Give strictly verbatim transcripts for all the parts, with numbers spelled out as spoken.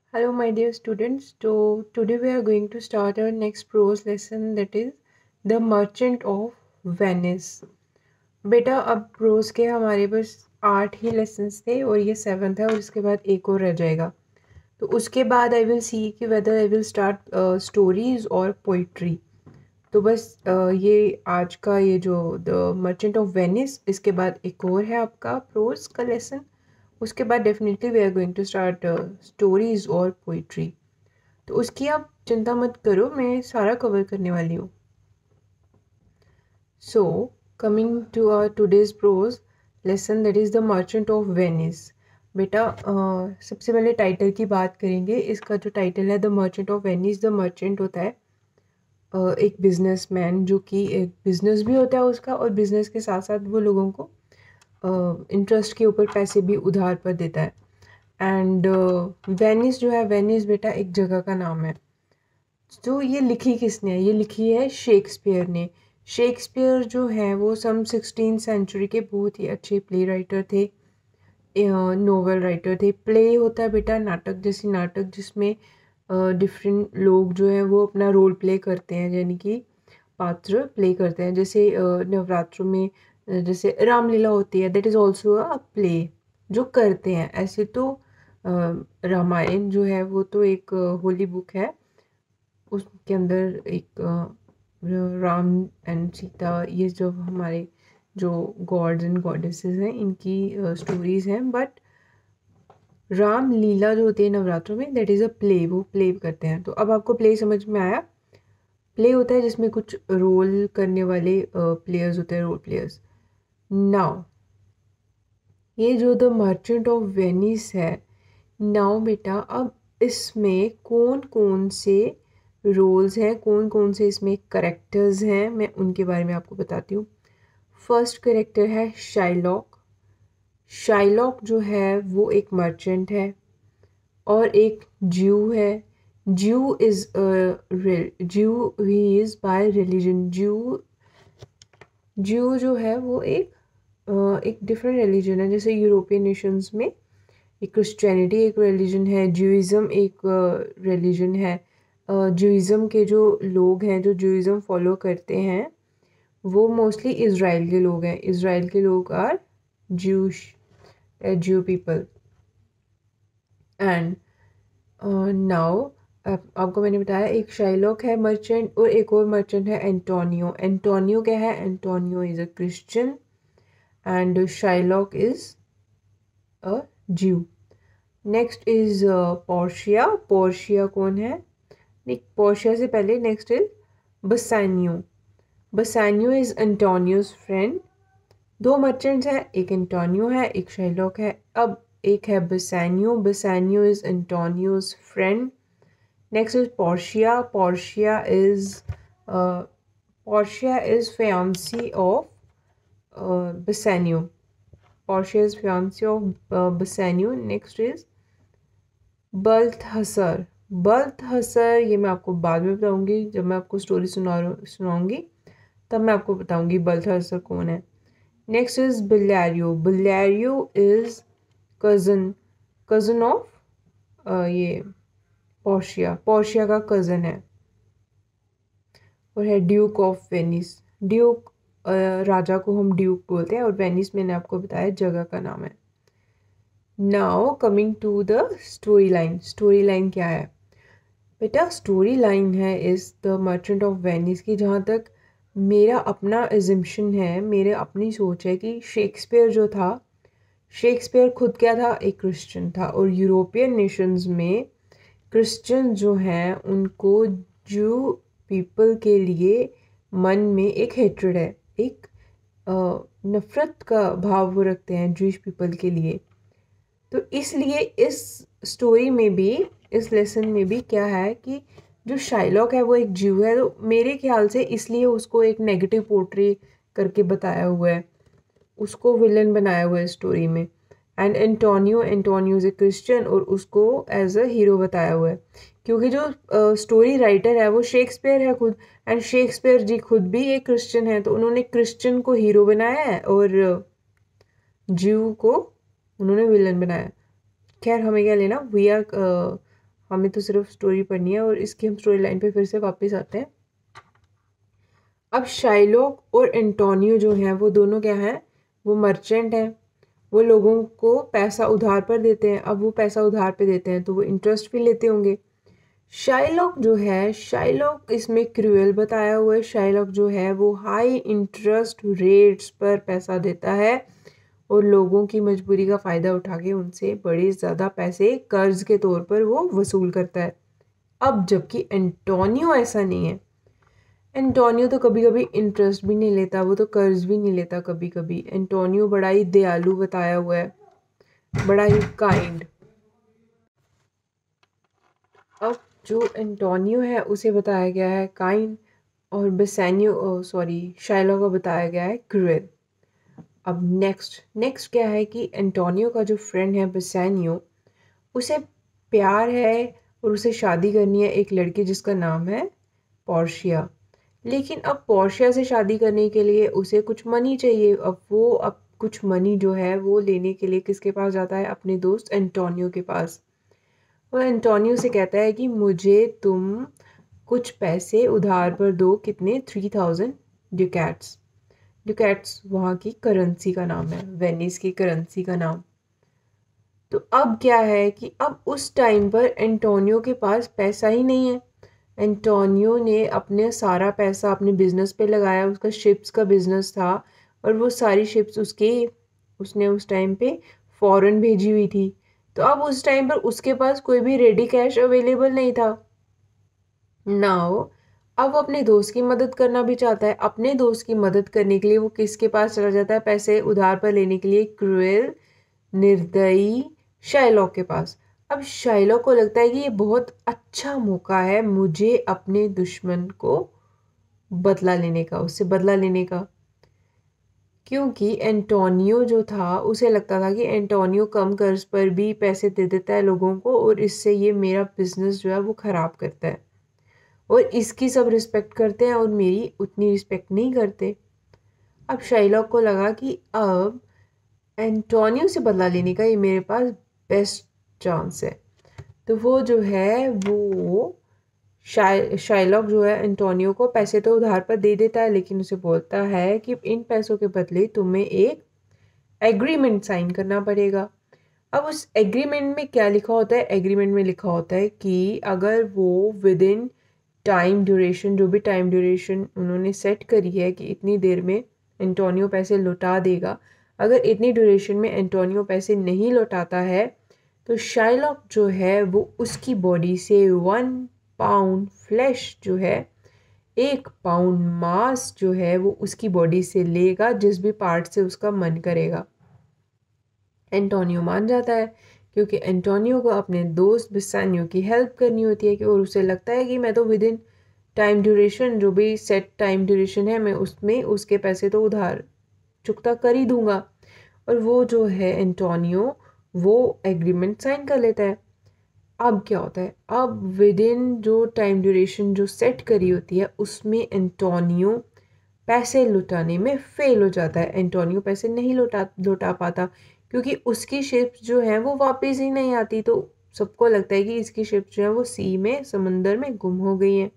Hello, my dear students. So, today we are going to start our next prose lesson, that is The Merchant of Venice. बेटा अब pros के हमारे पास आठ ही lessons थे और ये सेवन्थ है और इसके बाद एक और रह जाएगा। तो उसके बाद आई विल सी कि whether I will start stories और पोइट्री। तो बस uh, ये आज का ये जो द मर्चेंट ऑफ वेनिस, इसके बाद एक और है आपका प्रोज का लेसन। उसके बाद definitely we are going to start stories और पोइट्री। तो उसकी आप चिंता मत करो, मैं सारा कवर करने वाली हूँ। So coming to our today's prose lesson, that is the merchant of Venice. बेटा uh, सबसे पहले टाइटल की बात करेंगे। इसका जो टाइटल है the merchant of Venice, the merchant होता है uh, एक बिजनेसमैन, जो कि एक बिजनेस भी होता है उसका, और बिजनेस के साथ साथ वो लोगों को इंटरेस्ट uh, के ऊपर पैसे भी उधार पर देता है। एंड वेनिस uh, जो है, वेनिस बेटा एक जगह का नाम है। तो ये लिखी किसने है? ये लिखी है शेक्सपियर ने। शेक्सपियर जो है वो सम सिक्सटीन सेंचुरी के बहुत ही अच्छे प्ले राइटर थे, नोवेल राइटर थे। प्ले होता है बेटा नाटक, जैसे नाटक जिसमें डिफरेंट uh, लोग जो हैं वो अपना रोल प्ले करते हैं, यानी कि पात्र प्ले करते हैं। जैसे uh, नवरात्रों में uh, जैसे रामलीला होती है, that is also a play जो करते हैं। ऐसे तो रामायण जो है वो तो एक होली बुक है, उसके अंदर एक राम एंड सीता, ये जो हमारे जो गॉड्स एंड गॉडेसेस हैं, इनकी स्टोरीज हैं। बट रामलीला जो होती है नवरात्रों में, दैट इज़ अ प्ले, वो प्ले करते हैं। तो अब आपको प्ले समझ में आया? प्ले होता है जिसमें कुछ रोल करने वाले प्लेयर्स होते हैं, रोल प्लेयर्स। नाउ ये जो द मर्चेंट ऑफ वेनिस है, नाउ बेटा अब इसमें कौन कौन से रोल्स हैं, कौन कौन से इसमें करेक्टर्स हैं, मैं उनके बारे में आपको बताती हूँ। फर्स्ट करेक्टर है शाइलॉक। शाइलॉक जो है वो एक मर्चेंट है और एक ज्यू है। ज्यू इज़ ज्यू ही इज़ बाय रिलीजन। ज्यू ज्यू जो है वो एक uh, एक डिफरेंट रिलीजन है। जैसे यूरोपियन नेशंस में एक क्रिश्चियनिटी एक रिलीजन है, ज्यूइज़म एक रिलीजन है। ज्यूइज़म के जो लोग हैं, जो ज्यूइज़म फॉलो करते हैं, वो मोस्टली इज़राइल के लोग हैं। इज़राइल के लोग are Jewish, Jew people. And now आपको मैंने बताया एक शाइलॉक है मर्चेंट, और एक और मर्चेंट है एंटोनियो। एंटोनियो क्या है? Antonio is a Christian and Shylock is a Jew. Next is Portia. Portia कौन है? नहीं, पोर्शिया से पहले next is Bassanio. Bassanio is Antonio's friend. दो मर्चेंट्स हैं, एक एंटोनियो है, एक शाइलॉक है। अब एक है Bassanio. Bassanio is Antonio's friend. Next is Portia. Portia is Portia is fiancee of Bassanio. Portia is fiancee of Bassanio. Next is Balthasar. Balthasar ये मैं आपको बाद में बताऊंगी, जब मैं आपको स्टोरी सुना सुनाऊंगी तब मैं आपको बताऊंगी बल्थहसर कौन है। Next is Bellario. Bellario is cousin cousin of ये पोर्शिया। पोर्शिया का कज़न है और है ड्यूक ऑफ वेनिस। ड्यूक राजा को हम ड्यूक बोलते हैं, और वेनिस मैंने आपको बताया जगह का नाम है। Now coming to the story line. Story line क्या है बेटा? स्टोरी लाइन है इस द मर्चेंट ऑफ वेनिस की, जहाँ तक मेरा अपना एजम्पशन है, मेरे अपनी सोच है कि शेक्सपियर जो था, शेक्सपियर खुद क्या था? एक क्रिश्चियन था। और यूरोपियन नेशंस में क्रिश्चियन जो हैं उनको जू पीपल के लिए मन में एक हेट्रेड है, एक नफ़रत का भाव वो रखते हैं जूश पीपल के लिए। तो इसलिए इस स्टोरी में भी, इस लेसन में भी क्या है कि जो शाइलॉक है वो एक ज्यू है। तो मेरे ख्याल से इसलिए उसको एक नेगेटिव पोर्ट्रे करके बताया हुआ है, उसको विलन बनाया हुआ है स्टोरी में। And Antonio, Antonio is a Christian, और उसको एज अ हीरो बताया हुआ है, क्योंकि जो स्टोरी uh, राइटर है वो शेक्सपियर है खुद, एंड शेक्सपियर जी खुद भी एक क्रिश्चियन है। तो उन्होंने क्रिश्चियन को हीरो बनाया है और ज्यू को उन्होंने विलन बनाया। खैर हमें क्या लेना, वी आर हमें तो सिर्फ स्टोरी पढ़नी है और इसकी हम स्टोरी लाइन पे फिर से वापस आते हैं। अब शाइलॉक और एंटोनियो जो हैं वो दोनों क्या हैं, वो मर्चेंट हैं। वो लोगों को पैसा उधार पर देते हैं। अब वो पैसा उधार पे देते हैं तो वो इंटरेस्ट भी लेते होंगे। शाइलॉक जो है, शाइलॉक इसमें क्रूएल बताया हुआ है। शाइलॉक जो है वो हाई इंटरेस्ट रेट्स पर पैसा देता है और लोगों की मजबूरी का फ़ायदा उठा के उनसे बड़े ज़्यादा पैसे कर्ज के तौर पर वो वसूल करता है। अब जबकि एंटोनियो ऐसा नहीं है। एंटोनियो तो कभी कभी इंटरेस्ट भी नहीं लेता, वो तो कर्ज भी नहीं लेता कभी कभी। एंटोनियो बड़ा ही दयालु बताया हुआ है, बड़ा ही काइंड। अब जो एंटोनियो है उसे बताया गया है काइंड और बेसानियो सॉरी शाइलॉक को बताया गया है क्रूएल। अब नेक्स्ट नेक्स्ट क्या है कि एंटोनियो का जो फ्रेंड है बेसानियो, उसे प्यार है और उसे शादी करनी है एक लड़की जिसका नाम है पोर्शिया। लेकिन अब पोर्शिया से शादी करने के लिए उसे कुछ मनी चाहिए। अब वो अब कुछ मनी जो है वो लेने के लिए किसके पास जाता है, अपने दोस्त एंटोनियो के पास। वो एंटोनियो से कहता है कि मुझे तुम कुछ पैसे उधार पर दो। कितने, थ्री थाउजेंड ड्यूकैट्स। ड्यूकैट्स वहाँ की करेंसी का नाम है, वेनिस की करेंसी का नाम। तो अब क्या है कि अब उस टाइम पर एंटोनियो के पास पैसा ही नहीं है। एंटोनियो ने अपने सारा पैसा अपने बिजनेस पे लगाया, उसका शिप्स का बिजनेस था और वो सारी शिप्स उसके उसने उस टाइम पे फॉरेन भेजी हुई थी। तो अब उस टाइम पर उसके पास कोई भी रेडी कैश अवेलेबल नहीं था। नाउ अब वो अपने दोस्त की मदद करना भी चाहता है। अपने दोस्त की मदद करने के लिए वो किसके पास चला जाता है पैसे उधार पर लेने के लिए, क्रूएल निर्दयी शाइलॉक के पास। अब शाइलॉक को लगता है कि ये बहुत अच्छा मौका है मुझे अपने दुश्मन को बदला लेने का, उससे बदला लेने का। क्योंकि एंटोनियो जो था उसे लगता था कि एंटोनियो कम कर्ज पर भी पैसे दे देता है लोगों को और इससे ये मेरा बिजनेस जो है वो ख़राब करता है और इसकी सब रिस्पेक्ट करते हैं और मेरी उतनी रिस्पेक्ट नहीं करते। अब शाइलॉक को लगा कि अब एंटोनियो से बदला लेने का ये मेरे पास बेस्ट चांस है। तो वो जो है वो शाय शाइलॉक जो है एंटोनियो को पैसे तो उधार पर दे देता है, लेकिन उसे बोलता है कि इन पैसों के बदले तुम्हें एक एग्रीमेंट साइन करना पड़ेगा। अब उस एग्रीमेंट में क्या लिखा होता है, एग्रीमेंट में लिखा होता है कि अगर वो विद इन टाइम ड्यूरेशन, जो भी टाइम ड्यूरेशन उन्होंने सेट करी है कि इतनी देर में एंटोनियो पैसे लौटा देगा, अगर इतनी ड्यूरेशन में एंटोनियो पैसे नहीं लौटाता है तो शाइलॉक जो है वो उसकी बॉडी से वन पाउंड फ्लैश जो है, एक पाउंड मांस जो है वो उसकी बॉडी से लेगा जिस भी पार्ट से उसका मन करेगा। एंटोनियो मान जाता है क्योंकि एंटोनियो को अपने दोस्त बेसानियो की हेल्प करनी होती है कि और उसे लगता है कि मैं तो विद इन टाइम ड्यूरेशन, जो भी सेट टाइम ड्यूरेशन है, मैं उसमें उसके पैसे तो उधार चुकता कर ही दूंगा। और वो जो है एंटोनियो वो एग्रीमेंट साइन कर लेता है। अब क्या होता है, अब विद इन जो टाइम ड्यूरेशन जो सेट करी होती है उसमें एंटोनियो पैसे लुटाने में फेल हो जाता है। एंटोनियो पैसे नहीं लौटा लौटा पाता क्योंकि उसकी शिप्स जो है वो वापस ही नहीं आती। तो सबको लगता है कि इसकी शिप्स जो है वो सी में, समंदर में गुम हो गई हैं।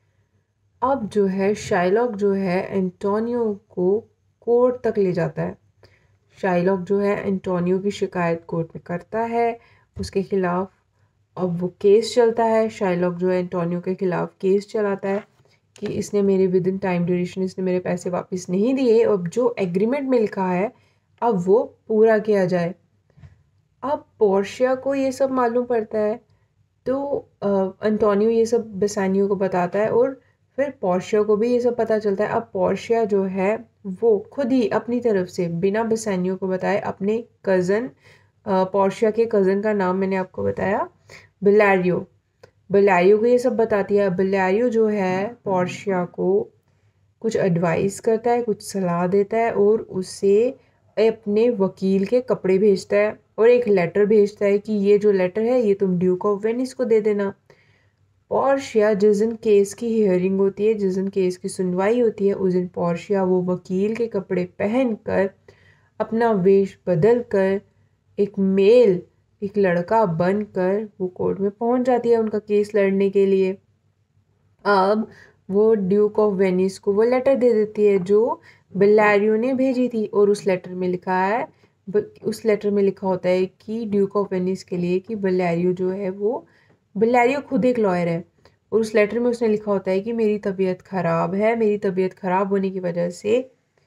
अब जो है शाइलॉक जो है एंटोनियो को कोर्ट तक ले जाता है। शाइलॉक जो है एंटोनियो की शिकायत कोर्ट में करता है उसके खिलाफ। अब वो केस चलता है, शाइलॉक जो है एंटोनियो के खिलाफ केस चलाता है कि इसने मेरे विद इन टाइम ड्यूरेशन इसने मेरे पैसे वापस नहीं दिए। अब जो एग्रीमेंट में लिखा है अब वो पूरा किया जाए। अब पोर्शिया को ये सब मालूम पड़ता है तो एंटोनियो ये सब बेसानियो को बताता है और फिर पोर्शिया को भी ये सब पता चलता है। अब पोर्शिया जो है वो खुद ही अपनी तरफ से बिना बेसानियो को बताए अपने कज़न, पोर्शिया के कज़न का नाम मैंने आपको बताया बेलारियो, बेलारियो को ये सब बताती है। बेलारियो जो है पोर्शिया को कुछ एडवाइस करता है, कुछ सलाह देता है और उसे अपने वकील के कपड़े भेजता है और एक लेटर भेजता है कि ये जो लेटर है ये तुम ड्यूक ऑफ वेनिस को दे देना। पोर्शिया जिस दिन केस की हियरिंग होती है, जिस दिन केस की सुनवाई होती है, उस दिन पोर्शिया वो वकील के कपड़े पहनकर अपना वेश बदल कर एक मेल एक लड़का बनकर वो कोर्ट में पहुंच जाती है उनका केस लड़ने के लिए। अब वो ड्यूक ऑफ वेनिस को वो लेटर दे देती है जो बेलारियो ने भेजी थी, और उस लेटर में लिखा है उस लेटर में लिखा होता है कि ड्यूक ऑफ वेनिस के लिए कि बेलारियो जो है वो बेलारियो खुद एक लॉयर है, और उस लेटर में उसने लिखा होता है कि मेरी तबीयत ख़राब है, मेरी तबीयत ख़राब होने की वजह से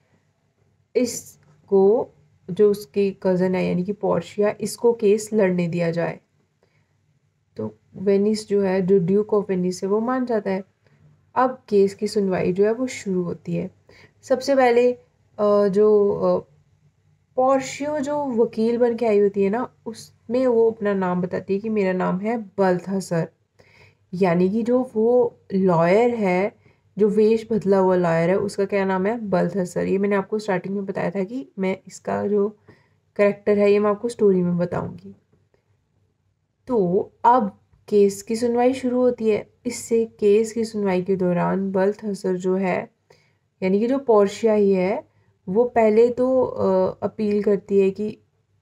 इसको जो उसकी कज़न है यानी कि पोर्शिया, इसको केस लड़ने दिया जाए। तो वेनिस जो है, जो ड्यूक ऑफ वेनिस है, वो मान जाता है। अब केस की सुनवाई जो है वो शुरू होती है। सबसे पहले जो पोर्शियो जो वकील बन के आई होती है ना, उसमें वो अपना नाम बताती है कि मेरा नाम है बल्थसर, यानी कि जो वो लॉयर है, जो वेश बदला हुआ लॉयर है, उसका क्या नाम है, बल्थसर। ये मैंने आपको स्टार्टिंग में बताया था कि मैं इसका जो करेक्टर है ये मैं आपको स्टोरी में बताऊंगी। तो अब केस की सुनवाई शुरू होती है। इससे केस की सुनवाई के दौरान बल्थसर जो है, यानी कि जो पोर्शिया ही है, वो पहले तो अपील करती है कि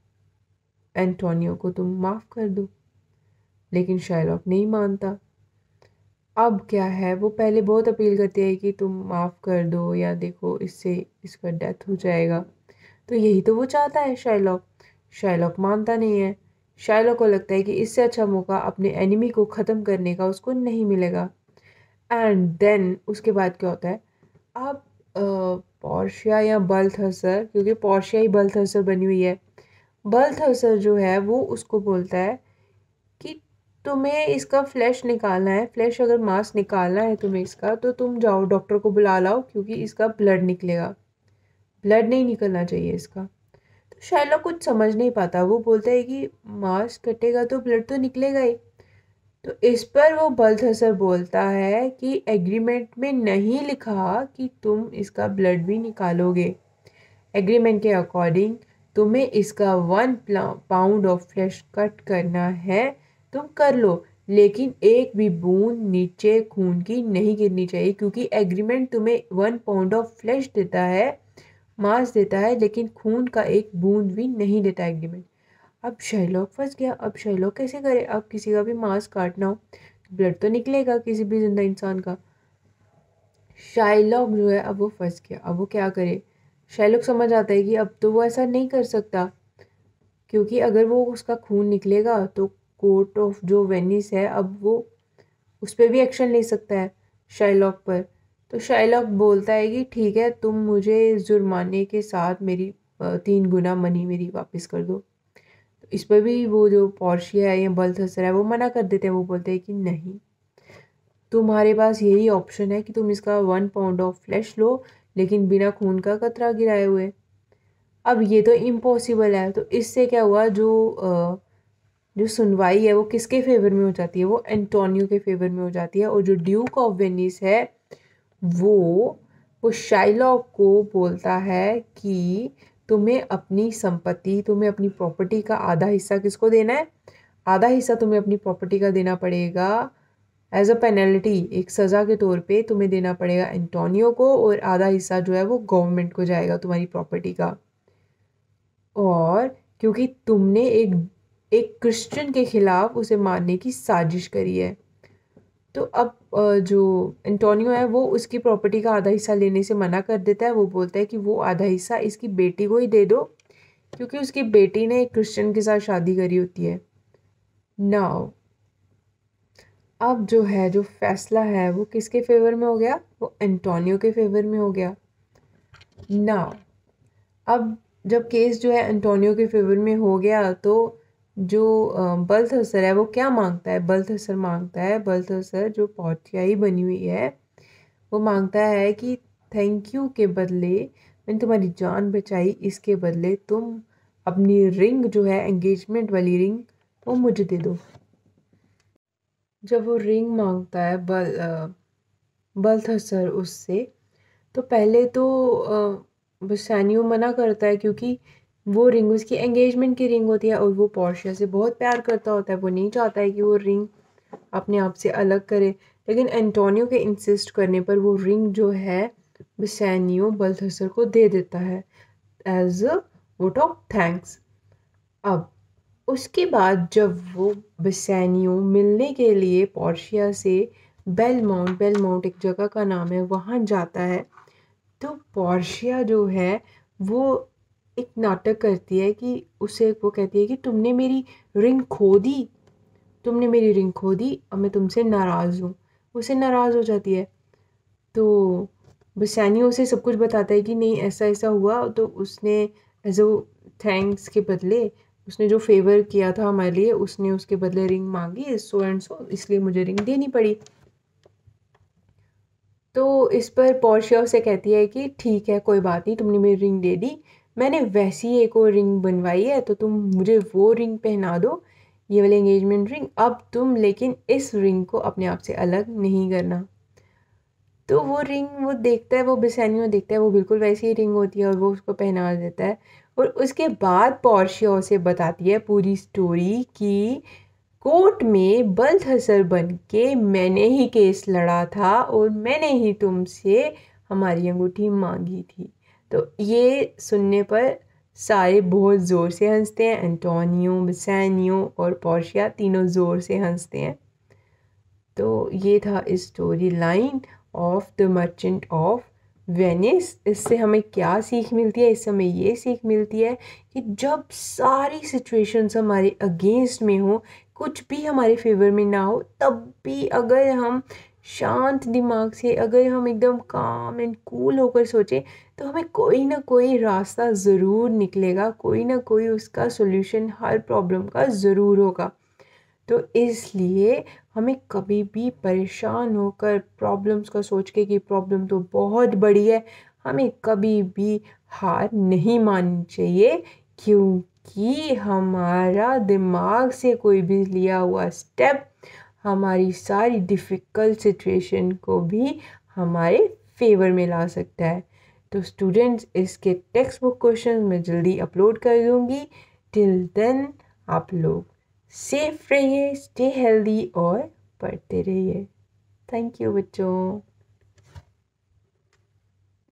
एंटोनियो को तुम माफ़ कर दो, लेकिन शाइलॉक नहीं मानता। अब क्या है, वो पहले बहुत अपील करती है कि तुम माफ़ कर दो या देखो इससे इसका डेथ हो जाएगा। तो यही तो वो चाहता है शाइलॉक। शाइलॉक मानता नहीं है। शाइलॉक को लगता है कि इससे अच्छा मौका अपने एनिमी को ख़त्म करने का उसको नहीं मिलेगा। एंड देन उसके बाद क्या होता है, अब पोर्शिया या बल्थसर, क्योंकि पोर्शिया ही बल्थसर बनी हुई है, बल्थसर जो है वो उसको बोलता है कि तुम्हें इसका फ्लैश निकालना है, फ्लैश अगर मांस निकालना है तुम्हें इसका, तो तुम जाओ डॉक्टर को बुला लाओ, क्योंकि इसका ब्लड निकलेगा, ब्लड नहीं निकलना चाहिए इसका। तो शाइलॉक कुछ समझ नहीं पाता, वो बोलता है कि मांस कटेगा तो ब्लड तो निकलेगा ही। तो इस पर वो बल्थसर बोलता है कि एग्रीमेंट में नहीं लिखा कि तुम इसका ब्लड भी निकालोगे। एग्रीमेंट के अकॉर्डिंग तुम्हें इसका one pound of flesh cut करना है, तुम कर लो, लेकिन एक भी बूंद नीचे खून की नहीं गिरनी चाहिए, क्योंकि एग्रीमेंट तुम्हें वन पाउंड ऑफ फ्लैश देता है, मांस देता है, लेकिन खून का एक बूंद भी नहीं देता एग्रीमेंट। अब शाइलॉक फंस गया। अब शाइलॉक कैसे करे, अब किसी का भी मांस काटना हो ब्लड तो निकलेगा किसी भी जिंदा इंसान का। शाइलॉक जो है अब वो फंस गया। अब वो क्या करे, शाइलॉक समझ आता है कि अब तो वो ऐसा नहीं कर सकता, क्योंकि अगर वो उसका खून निकलेगा तो कोर्ट ऑफ जो वेनिस है, अब वो उस पर भी एक्शन ले सकता है शाइलॉक पर। तो शाइलॉक बोलता है कि ठीक है, तुम मुझे जुर्माने के साथ मेरी तीन गुना मनी मेरी वापस कर दो। तो इस पर भी वो जो पोर्शिया है या बल्थसर है वो मना कर देते हैं। वो बोलते हैं कि नहीं, तुम्हारे पास यही ऑप्शन है कि तुम इसका वन पाउंड ऑफ फ्लैश लो, लेकिन बिना खून का कतरा गिराए हुए। अब ये तो इम्पॉसिबल है। तो इससे क्या हुआ, जो जो सुनवाई है वो किसके फेवर में हो जाती है, वो एंटोनियो के फेवर में हो जाती है। और जो ड्यूक ऑफ वेनिस है वो वो शाइलॉक को बोलता है कि तुम्हें अपनी संपत्ति, तुम्हें अपनी प्रॉपर्टी का आधा हिस्सा किसको देना है, आधा हिस्सा तुम्हें अपनी प्रॉपर्टी का देना पड़ेगा एज अ पेनल्टी, एक सज़ा के तौर पे तुम्हें देना पड़ेगा एंटोनियो को, और आधा हिस्सा जो है वो गवर्नमेंट को जाएगा तुम्हारी प्रॉपर्टी का। और क्योंकि तुमने एक एक क्रिश्चियन के खिलाफ उसे मारने की साजिश करी है। तो अब जो एंटोनियो है वो उसकी प्रॉपर्टी का आधा हिस्सा लेने से मना कर देता है। वो बोलता है कि वो आधा हिस्सा इसकी बेटी को ही दे दो, क्योंकि उसकी बेटी ने एक क्रिश्चियन के साथ शादी करी होती है। नाउ अब जो है, जो फैसला है वो किसके फेवर में हो गया, वो एंटोनियो के फेवर में हो गया। नाउ अब जब केस जो है एंटोनियो के फेवर में हो गया, तो जो बल्थसर है वो क्या मांगता है, बल्थसर मांगता है बल्थसर जो पोर्शिया बनी हुई है, वो मांगता है कि थैंक यू के बदले, मैंने तुम्हारी जान बचाई, इसके बदले तुम अपनी रिंग जो है, एंगेजमेंट वाली रिंग, वो मुझे दे दो। जब वो रिंग मांगता है बल बल्थसर उससे, तो पहले तो बसानियो मना करता है, क्योंकि वो रिंग उसकी एंगेजमेंट की रिंग होती है, और वो पोर्शिया से बहुत प्यार करता होता है। वो नहीं चाहता है कि वो रिंग अपने आप से अलग करे, लेकिन एंटोनियो के इंसिस्ट करने पर वो रिंग जो है बसानियो बल्थसर को दे देता है as a vote of thanks. अब उसके बाद जब वो बेसानियो मिलने के लिए पोर्शिया से बेलमाउंट बेलमाउंट एक जगह का नाम है वहाँ जाता है, तो पोर्शिया जो है वो एक नाटक करती है कि उसे वो कहती है कि तुमने मेरी रिंग खो दी, तुमने मेरी रिंग खो दी, अब मैं तुमसे नाराज़ हूँ। उसे नाराज़ हो जाती है। तो बेसानियो उसे सब कुछ बताता है कि नहीं ऐसा ऐसा हुआ, तो उसने एज अ थैंक्स के बदले उसने जो फेवर किया था हमारे लिए, उसने उसके बदले रिंग मांगी, सो एंड सो, इसलिए मुझे रिंग देनी पड़ी। तो इस पर पोर्शिया उसे कहती है कि ठीक है कोई बात नहीं, तुमने मेरी रिंग दे दी, मैंने वैसी एक और रिंग बनवाई है, तो तुम मुझे वो रिंग पहना दो, ये वाली एंगेजमेंट रिंग। अब तुम लेकिन इस रिंग को अपने आप से अलग नहीं करना। तो वो रिंग वो देखता है, वो बेसानियो देखता है, वो बिल्कुल वैसी ही रिंग होती है और वो उसको पहना देता है। और उसके बाद पोर्शिया उसे बताती है पूरी स्टोरी कि कोर्ट में बल्थसर बन के मैंने ही केस लड़ा था और मैंने ही तुमसे हमारी अंगूठी मांगी थी। तो ये सुनने पर सारे बहुत ज़ोर से हंसते हैं, एंटोनियो, बेसानियो और पोर्शिया तीनों ज़ोर से हंसते हैं। तो ये था story line of the merchant of Venice. इससे हमें क्या सीख मिलती है? इससे हमें ये सीख मिलती है कि जब सारी सिचुएशंस हमारे अगेंस्ट में हो, कुछ भी हमारे फेवर में ना हो, तब भी अगर हम शांत दिमाग से, अगर हम एकदम काम एंड कूल होकर सोचें, तो हमें कोई ना कोई रास्ता ज़रूर निकलेगा, कोई ना कोई उसका सॉल्यूशन हर प्रॉब्लम का ज़रूर होगा। तो इसलिए हमें कभी भी परेशान होकर प्रॉब्लम्स का सोच के कि प्रॉब्लम तो बहुत बड़ी है, हमें कभी भी हार नहीं माननी चाहिए, क्योंकि हमारा दिमाग से कोई भी लिया हुआ स्टेप हमारी सारी डिफ़िकल्ट सिचुएशन को भी हमारे फेवर में ला सकता है। तो स्टूडेंट्स, इसके टेक्स्ट बुक क्वेश्चन मैं जल्दी अपलोड कर दूँगी। टिल देन आप लोग सेफ रहिए, स्टे हेल्दी और पढ़ते रहिए। थैंक यू बच्चों।